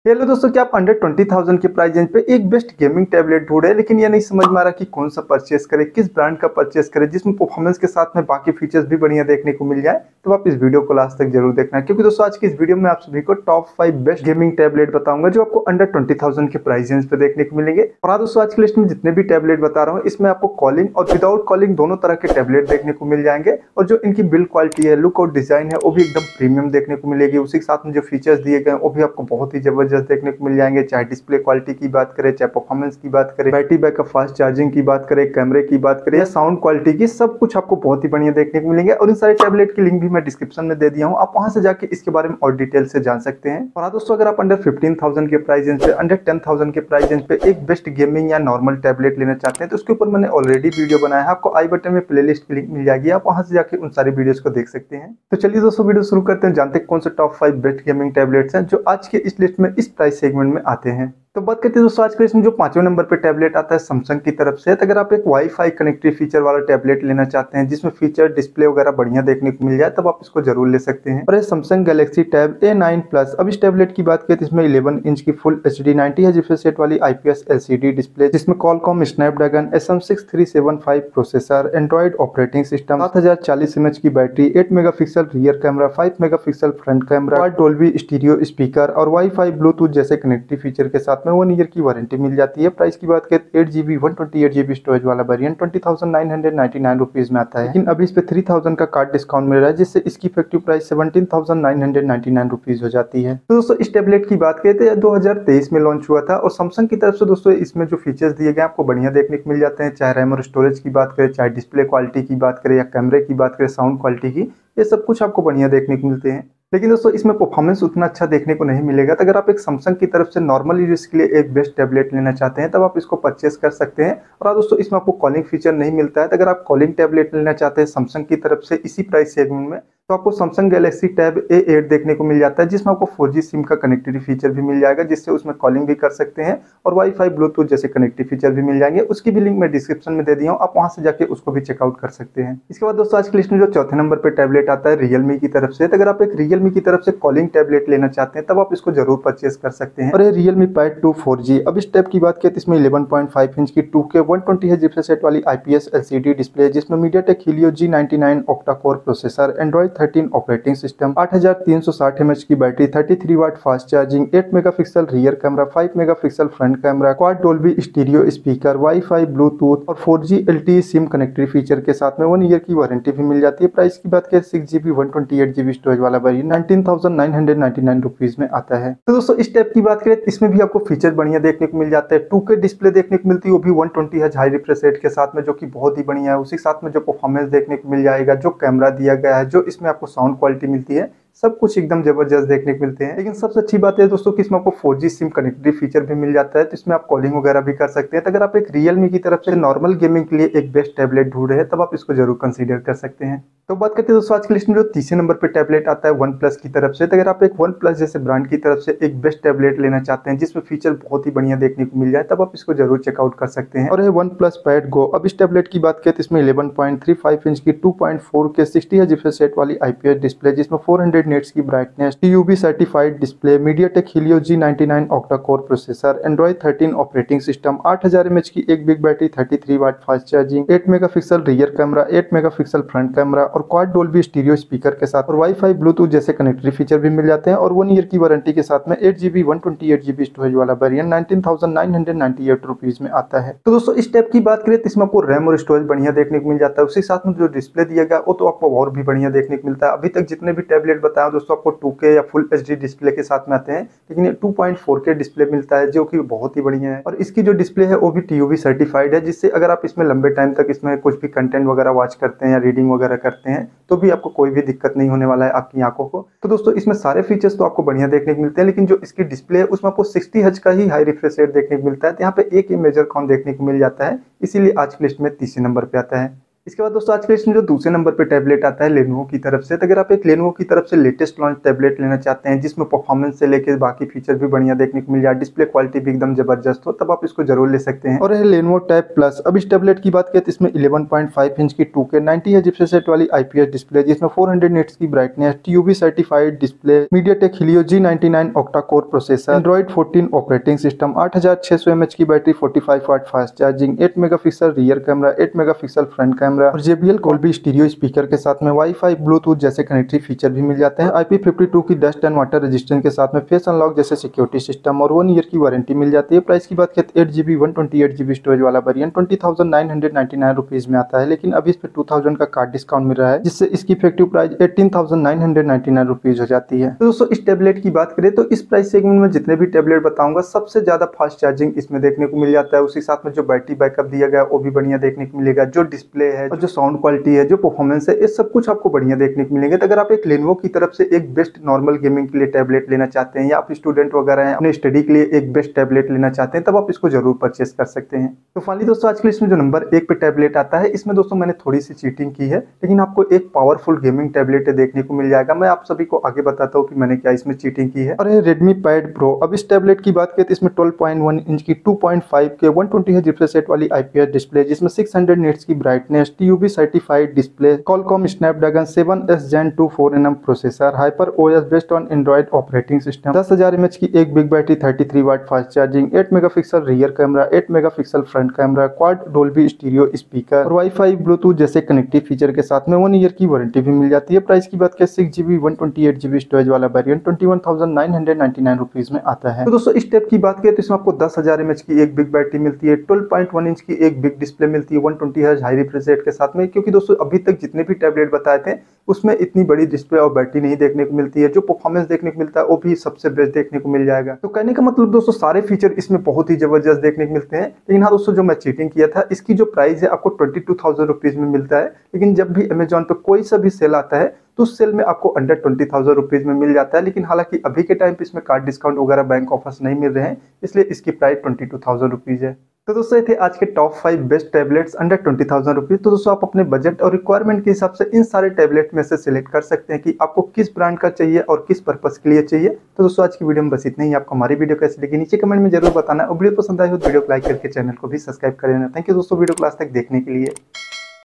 Hello दोस्तों, क्या आप अंडर 20,000 के प्राइस रेंज पे एक बेस्ट गेमिंग टैबलेट ढूंढ रहे हैं, लेकिन ये नहीं समझ में आ रहा कि कौन सा परचेस करें, किस ब्रांड का परचेस करें जिसमें परफॉर्मेंस के साथ में बाकी फीचर्स भी बढ़िया देखने को मिल जाए। तो आप इस वीडियो को लास्ट तक जरूर देखना, क्योंकि दोस्तों आज की इस वीडियो में आप सभी को टॉप 5 बेस्ट गेमिंग टैबलेट बताऊंगा जो आपको अंडर 20,000 के प्राइस रेंज पे देखने को मिलेंगे। और हाँ दोस्तों, आज की लिस्ट में जितने भी टैबलेट बता रहा हूँ इसमें आपको कॉलिंग और विदाउट कॉलिंग दोनों तरह के टैबलेट देखने को मिल जाएंगे। और जो इनकी बिल्ड क्वालिटी है, लुक और डिजाइन है, वो भी एकदम प्रीमियम देखने को मिलेगी। उसी के साथ में जो फीचर्स दिए गए वो भी आपको बहुत ही जबरदस्त देखने को मिल जाएंगे। चाहे डिस्प्ले क्वालिटी की बात करें, चाहे परफॉर्मेंस की बात करें, बैटरी बैकअप, फास्ट चार्जिंग की बात करें, कैमरे की बात करें या साउंड क्वालिटी की, सब कुछ आपको बहुत ही बढ़िया देखने को मिलेंगे। और इन सारे टैबलेट की लिंक भी मैं डिस्क्रिप्शन में दे दिया हूं, आप वहां से जाके इसके बारे में और डिटेल से जान सकते हैं। और हाँ दोस्तों, अगर आप अंडर 15,000 के प्राइस रेंज पे, अंडर 10,000 के प्राइस रेंज पे एक बेस्ट गेमिंग या नॉर्मल टैबलेट लेना चाहते हैं तो उसके ऊपर मैंने ऑलरेडी वीडियो बनाया है, आपको आई बटन में प्लेलिस्ट की लिंक मिल जाएगी, आप वहां से जाके उन सारी वीडियोस को देख सकते हैं। तो चलिए दोस्तों, वीडियो शुरू करते हैं, जानते हैं कौन से टॉप 5 बेस्ट गेमिंग टैबलेट्स हैं जो आज के इस लिस्ट में इस प्राइस सेगमेंट में आते हैं। तो बात करते हैं दोस्तों, आज के इसमें जो 5वें नंबर पे टैबलेट आता है सैमसंग की तरफ से। तो अगर आप एक वाईफाई कनेक्टिव फीचर वाला टैबलेट लेना चाहते हैं जिसमें फीचर, डिस्प्ले वगैरह बढ़िया देखने को मिल जाए, तब आप इसको जरूर ले सकते हैं। और ये Samsung Galaxy tab A9 plus. अब इस टैबलेट की बात करें तो इसमें 11 इंच की full HD 90 Hz refresh rate वाली IPS LCD डिस्प्ले, जिसमें Qualcomm Snapdragon SM6375 processor, Android operating system, 7040 mAh की battery, 8 megapixel rear camera, 5 megapixel front camera, Dolby stereo speaker और वाईफाई ब्लूटूथ जैसे कनेक्टिव फीचर के साथ में 1 year की warranty मिल जाती है। प्राइस की बात करें 8GB 128GB स्टोरेज वाला वेरिएंट 20,999 रुपीज में आता है, लेकिन अभी इस पे 3,000 का कार्ड डिस्काउंट मिल रहा है, जिससे इसकी इफेक्टिव प्राइस 17,999 रुपीज हो जाती है। तो दोस्तों, इस टैबलेट की बात करें तो 2023 में लॉन्च हुआ था और सैमसंग की तरफ से दोस्तों इसमें जो फीचर्स दिए गए आपको बढ़िया देखने को मिल जाते हैं। चाहे रैम और स्टोरेज की बात करें, चाहे डिस्प्ले क्वालिटी की बात करें या कैमरे की बात करें, साउंड क्वालिटी की, ये सब कुछ आपको बढ़िया देखने को मिलते हैं। लेकिन दोस्तों, इसमें परफॉर्मेंस उतना अच्छा देखने को नहीं मिलेगा। तो अगर आप एक सैमसंग की तरफ से नॉर्मल यूज के लिए एक बेस्ट टैबलेट लेना चाहते हैं तब आप इसको परचेस कर सकते हैं। और हाँ दोस्तों, इसमें आपको कॉलिंग फीचर नहीं मिलता है। तो अगर आप कॉलिंग टैबलेट लेना चाहते हैं सैमसंग की तरफ से इसी प्राइस सेगमेंट में, तो आपको सैमसंग गैलेक्सी टैब A8 देखने को मिल जाता है, जिसमें आपको 4G सिम का कनेक्टिविटी फीचर भी मिल जाएगा, जिससे उसमें कॉलिंग भी कर सकते हैं और वाईफाई ब्लूटूथ जैसे कनेक्टिव फीचर भी मिल जाएंगे। उसकी भी लिंक मैं डिस्क्रिप्शन में दे दिया हूँ, आप वहां से जाके उसको भी चेकआउट कर सकते हैं। इसके बाद दोस्तों, आज की लिस्ट में जो चौथे नंबर पर टैबलेट आता है रियलमी की तरफ से। तो अगर आप एक रियलमी की तरफ से कॉलिंग टैबलेट लेना चाहते हैं तब आप इसको जरूर परचेस कर सकते हैं। और ये रियलमी पैड 2 4G। अब इस टैब की बात करें तो इसमें 11.5 इंच की 2K 120 Hz रिफ्रेश रेट वाली IPS LCD डिस्प्ले, जिसमें MediaTek Helio G99 octa core processor, Android 13 operating system, 8360 mAh की battery, 33 watt fast charging, 8 megapixel rear camera, 5 megapixel front camera, quad Dolby stereo speaker, wifi Bluetooth और 4G LTE SIM connective feature के साथ में 1 year की warranty भी मिल जाती है। Price की बात करें 6GB 128GB स्टोरेज वाला वेरिएंट 19,999 रुपीज में आता है। तो दोस्तों, इस टैब की बात करें इसमें भी आपको फीचर बढ़िया देखने को मिल जाता है। 2K डिस्प्ले देखने को मिलती है, वो भी 120 Hz हाई रिफ्रेश रेट के साथ में, जो कि बहुत ही बढ़िया है। उसी साथ में जो परफॉर्मेंस देखने को मिल जाएगा, जो कैमरा दिया गया है, जो इसमें आपको साउंड क्वालिटी मिलती है, सब कुछ एकदम जबरदस्त देखने को मिलते हैं। लेकिन सबसे अच्छी बात है दोस्तों कि इसमें आपको 4G सिम कनेक्टिविटी फीचर भी मिल जाता है, तो इसमें आप कॉलिंग वगैरह भी कर सकते हैं। तो अगर आप एक रियलमी की तरफ से नॉर्मल गेमिंग के लिए एक बेस्ट टैबलेट ढूंढ रहे हैं तब आप इसको जरूर कंसीडर कर सकते हैं। तो बात करते हैं दोस्तों, आज की लिस्ट में जो तीसरे नंबर पे टैबलेट आता है वन प्लस की तरफ से। तो अगर आप एक वन प्लस जैसे ब्रांड की तरफ से एक बेस्ट टैबलेट लेना चाहते हैं जिसमें फीचर बहुत ही बढ़िया देखने को मिल जाए, तब आप इसको जरूर चेकआउट कर सकते हैं। और ये वन प्लस पैड गो। अब इस टैबलेट की बात करें तो इसमें 11.35 इंच की 2.4K 60 Hz रिफ्रेश रेट वाली IPS डिस्प्ले, जिसमें 400 निट्स की brightness, TUV certified display, MediaTek Helio G99 octa core processor, Android 13 operating system, 8000 mAh की एक big battery, 33 watt fast charging, 8 megapixel rear camera, 8 megapixel front camera और quad Dolby stereo speaker के साथ और wifi Bluetooth जैसे connectivity feature भी मिल जाते हैं। और 1 ईयर की वारंटी के साथ में 8GB 128GB स्टोरेज वाला वेरिएंट 19,998 रुपीज में आता है। तो दोस्तों, इस टैब की बात करें तो इसमें आपको रैम और स्टोरेज बढ़िया देखने को मिल जाता है। उसी साथ में जो डिस्प्ले दिया गया वो तो आपको और भी बढ़िया देखने को मिलता है। अभी तक जितने भी टैबलेट बताया दोस्तों आपको 2K या फुल HD डिस्प्ले के साथ में आते हैं, लेकिन ये 2.4K डिस्प्ले मिलता है, जो कि बहुत ही बढ़िया है। और इसकी जो डिस्प्ले है वो भी TUV सर्टिफाइड है, जिससे अगर आप इसमें लंबे टाइम तक इसमें कुछ भी कंटेंट वगैरह वॉच करते हैं या रीडिंग वगैरह करते हैं तो भी आपको कोई भी दिक्कत नहीं होने वाला है आपकी आंखों को। तो दोस्तों, इसमें सारे फीचर्स तो आपको बढ़िया देखने को मिलते हैं, लेकिन जो इसकी डिस्प्ले है उसमें आपको 60 Hz का ही हाई रिफ्रेश रेट देखने को मिलता है। तो यहाँ पे एक ही मेजर कॉन देखने को मिल जाता है, इसीलिए आज की लिस्ट में तीसरे नंबर पे आता है। इसके बाद दोस्तों आज के लिस्ट में जो दूसरे नंबर पे टैबलेट आता है लेनोवो की तरफ से। तो अगर आप एक लेनोवो की तरफ से लेटेस्ट लॉन्च टैबलेट लेना चाहते हैं जिसमें परफॉर्मेंस से लेकर बाकी फीचर भी बढ़िया देखने को मिल जाए, डिस्प्ले क्वालिटी भी एकदम जबरदस्त हो, तब आप इसको जरूर ले सकते हैं। और है लेनोवो टैब प्लस। अब इस टैबलेट की बात करें तो इसमें 11.5 इंच की 2K 90 Hz रिफ्रेश वाली IPS डिस्प्ले, जिसमें 400 निट्स की brightness, TUV certified display, MediaTek Helio G99 octa core processor, Android 14 operating system, 8600 mAh की battery, 45 watt fast charging, 8 megapixel rear camera, 8 megapixel front camera और JBL Dolby stereo speaker के साथ में wifi Bluetooth जैसे connective feature भी मिल जाते हैं। IP52 की डस्ट एंड वाटर रेजिस्टेंस के साथ में फेस अनलॉक जैसे सिक्योरिटी सिस्टम और 1 ईयर की वारंटी मिल जाती है। प्राइस की बात करें 8GB 128GB स्टोरेज वाला वेरिएंट 20,999 रुपीज में आता है, लेकिन अभी इस पे 2000 का कार्ड डिस्काउंट मिल रहा है, जिससे इसकी इफेक्टिव प्राइस 18,999 रुपीज हो जाती है। तो दोस्तों इस टैबलेट की बात करें तो इस प्राइस सेगमेंट में जितने भी टैबलेट बताऊंगा सबसे ज्यादा फास्ट चार्जिंग इसमें देखने को मिल जाता है। उसी साथ में जो बैटरी बैकअप दिया गया वो भी बढ़िया देखने को मिलेगा, जो डिस्प्ले है और जो साउंड क्वालिटी है, जो परफॉर्मेंस है, ये सब कुछ आपको बढ़िया देखने को मिलेंगे। तो अगर आप एक लेनोवो की तरफ से एक बेस्ट नॉर्मल गेमिंग के लिए टैबलेट लेना चाहते हैं या आप स्टूडेंट वगैरह हैं अपने स्टडी के लिए एक बेस्ट टैबलेट लेना चाहते हैं, तब आप इसको जरूर परचेस कर सकते हैं। तो फाइनली दोस्तों आज के लिस्ट में जो नंबर 1 पे टैबलेट आता है, इसमें दोस्तों मैंने थोड़ी सी चीटिंग की है, लेकिन आपको एक पावरफुल गेमिंग टैबलेट देखने को मिल जाएगा। मैं आप सभी को आगे बताता हूँ कि मैंने क्या इसमें चीटिंग की है। और ये Redmi Pad Pro। अब इस टैबलेट की बात करें तो इसमें 12.1 इंच की 2.5 के 120 Hz रिफ्रेश रेट वाली IPS डिस्प्ले, जिसमें 600 निट्स की brightness, TUV certified display, Qualcomm Snapdragon 7S Gen 2 4nm processor, Hyper OS based on Android operating system, 10,000 mAh की एक big battery, 33 watt fast charging, 8 megapixel rear camera, 8 megapixel front camera, quad Dolby stereo speaker और wifi Bluetooth जैसे connective feature के साथ में 1 year की warranty भी मिल जाती है। प्राइस की बात करें 6GB 128GB स्टोरेज वाला वेरिएंट 21,999 रुपीज में आता है। तो दोस्तों इस टैब की बात करें तो इसमें आपको 10,000 mAh की एक बिग बैटरी मिलती है, 12.1 इंच की एक बिग डिस्प्ले मिलती है 120 Hz हाई रिफ्रेश रेट के साथ में। क्योंकि दोस्तों अभी तक जितने भी टैबलेट बताए थे उसमें इतनी बड़ी डिस्प्ले और बैटरी नहीं देखने को मिलती है, जो परफॉर्मेंस देखने को मिलता है वो भी सबसे बेस्ट देखने को मिल जाएगा। तो कहने का मतलब दोस्तों सारे फीचर इसमें बहुत ही जबरदस्त देखने को मिलते हैं। लेकिन हाँ दोस्तों जो मैं चीटिंग किया था, इसकी जो प्राइस है आपको 22,000 रुपीज में मिलता है, लेकिन जब भी अमेजोन पे कोई सा भी सेल आता है तो उस सेल में आपको अंडर 20,000 रुपीज में मिल जाता है। लेकिन हालांकि अभी के टाइम पे इसमें कार्ड डिस्काउंट वगैरह बैंक ऑफर्स नहीं मिल रहे हैं, इसलिए इसकी प्राइस 22,000 रुपीज है। तो दोस्तों ये थे आज के top 5 best tablets under 20,000 rupees. तो दोस्तों आप अपने बजट और रिक्वायरमेंट के हिसाब से इन सारे टैबलेट में से सिलेक्ट कर सकते हैं कि आपको किस ब्रांड का चाहिए और किस पर्पस के लिए चाहिए। तो दोस्तों आज की वीडियो में बस इतना ही। आपको हमारी वीडियो कैसी लगी नीचे कमेंट में जरूर बताना, और वीडियो पसंद आए तो वीडियो को लाइक करके चैनल को भी सब्सक्राइब कर लेना। थैंक यू दोस्तों वीडियो क्लास तक देखने के लिए।